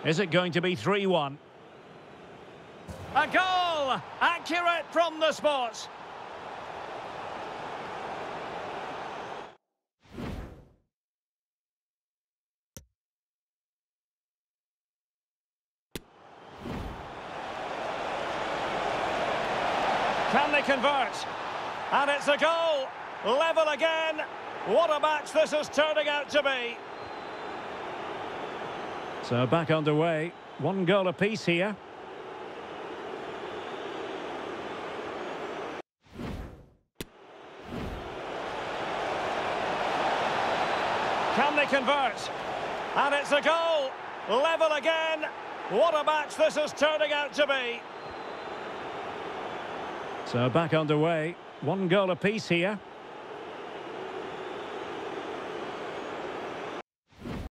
Is it going to be 3-1? A goal! Accurate from the spot. Can they convert? And it's a goal! Level again! What a match this is turning out to be! So back underway. 1 goal apiece here. Can they convert? And it's a goal! Level again! What a match this is turning out to be! So back underway. 1 goal apiece here.